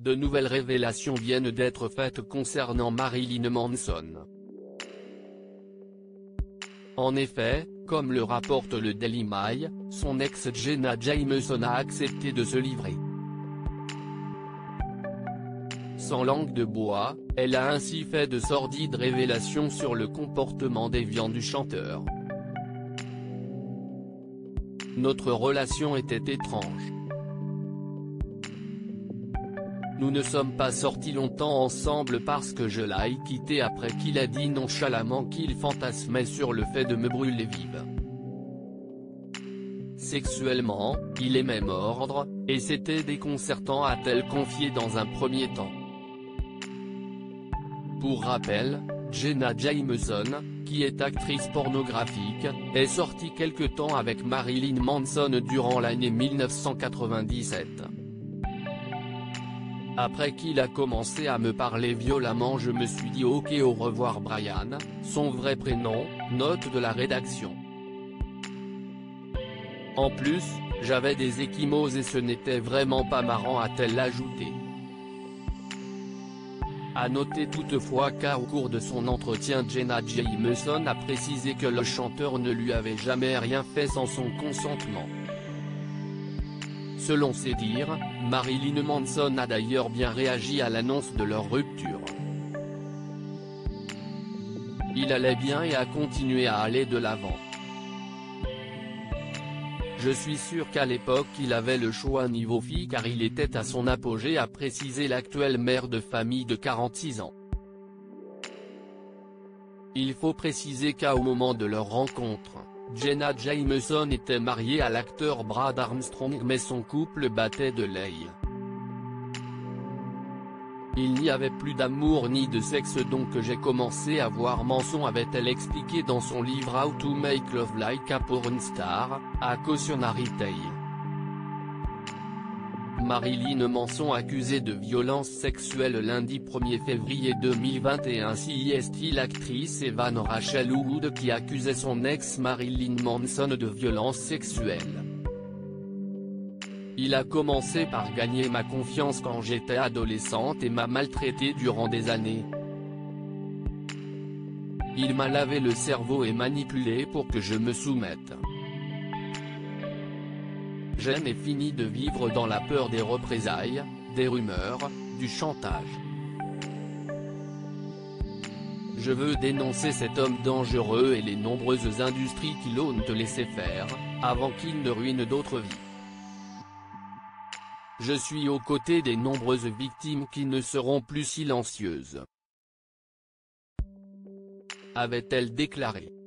de nouvelles révélations viennent d'être faites concernant Marilyn Manson. En effet, comme le rapporte le Daily Mail, son ex Jenna Jameson a accepté de se livrer. Sans langue de bois, elle a ainsi fait de sordides révélations sur le comportement déviant du chanteur. Notre relation était étrange. Nous ne sommes pas sortis longtemps ensemble parce que je l'ai quitté après qu'il a dit nonchalamment qu'il fantasmait sur le fait de me brûler vive. Sexuellement, il aimait mordre, et c'était déconcertant, a-t-elle confié dans un premier temps. Pour rappel, Jenna Jameson, qui est actrice pornographique, est sortie quelque temps avec Marilyn Manson durant l'année 1997. Après qu'il a commencé à me parler violemment, je me suis dit ok, au revoir Brian, son vrai prénom, note de la rédaction. En plus, j'avais des ecchymoses et ce n'était vraiment pas marrant, a-t-elle ajouté. À noter toutefois qu'au cours de son entretien, Jenna Jameson a précisé que le chanteur ne lui avait jamais rien fait sans son consentement. Selon ses dires, Marilyn Manson a d'ailleurs bien réagi à l'annonce de leur rupture. Il allait bien et a continué à aller de l'avant. Je suis sûr qu'à l'époque il avait le choix niveau fille car il était à son apogée, a précisé l'actuelle mère de famille de 46 ans. Il faut préciser qu'au moment de leur rencontre, Jenna Jameson était mariée à l'acteur Brad Armstrong mais son couple battait de l'aile. Il n'y avait plus d'amour ni de sexe donc j'ai commencé à voir Manson, avait-elle expliqué dans son livre How to Make Love Like a Porn Star, à Cautionary Tale. Marilyn Manson accusée de violence sexuelle lundi 1er février 2021. C'est l'actrice Evan Rachel Wood qui accusait son ex Marilyn Manson de violence sexuelle. Il a commencé par gagner ma confiance quand j'étais adolescente et m'a maltraité durant des années. Il m'a lavé le cerveau et manipulé pour que je me soumette. J'en ai fini de vivre dans la peur des représailles, des rumeurs, du chantage. Je veux dénoncer cet homme dangereux et les nombreuses industries qui l'ont laissé faire, avant qu'il ne ruine d'autres vies. Je suis aux côtés des nombreuses victimes qui ne seront plus silencieuses, avait-elle déclaré.